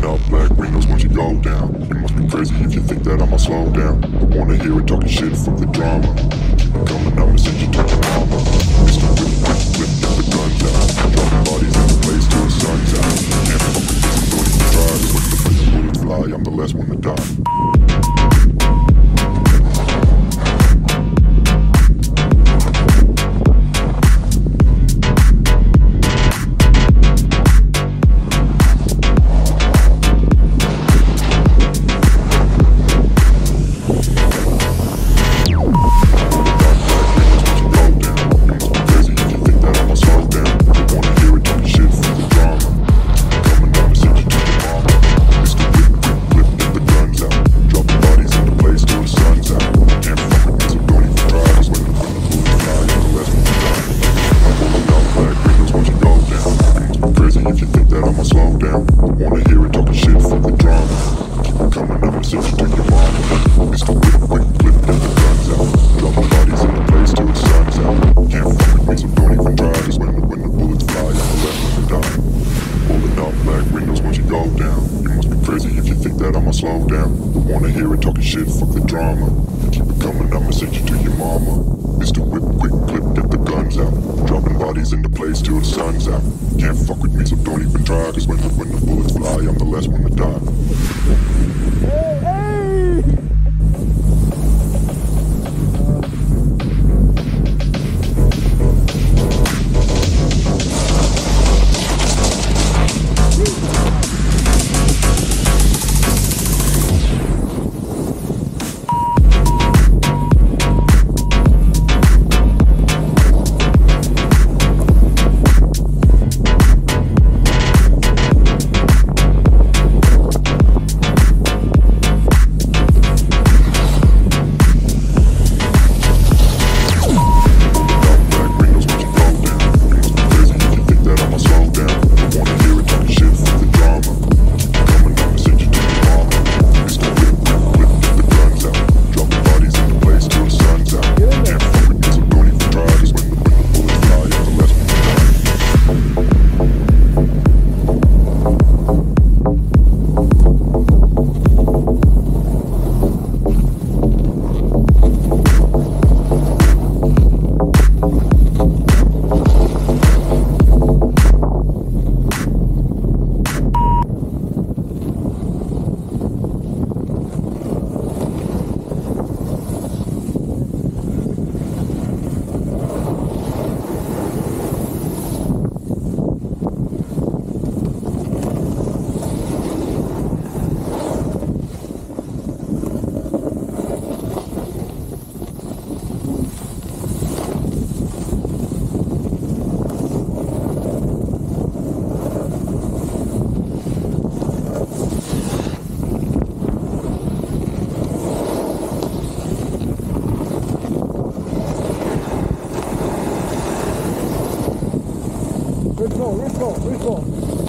Rolling up black windows once you go down. You must be crazy if you think that I'ma slow down. I wanna hear it talking shit, fuck the drama. Keep it coming, I'ma send you to your mama. Mr. Whip, whip, whip, get the guns out. Dropping bodies in the place till the sun's out. Can't fuck with this, I'm going to try. Cause when the bullets fly, I'm the last one to die. If you think that I'ma slow down, I wanna hear it talking shit, fuck the drama. Keep it coming, I'ma send you to your mama. Mr. Whip, quick, flip, get the guns out. Dropping bodies in the place till the sun's out. Can't fuck with me, so don't even try. Cause when the bullets fly, I'm the last one to die. Rolling up black windows once you go down. You must be crazy if you think that I'ma slow down. I wanna hear it talking shit, fuck the drama. Keep it coming, I'ma send you to your mama. Mr. Whip, quick, clip, get the guns out. Dropping bodies in the place till the sun's out. Can't fuck with me, so don't even try. Cause when the bullets fly, I'm the last one to die. Hey, hey! Let's go.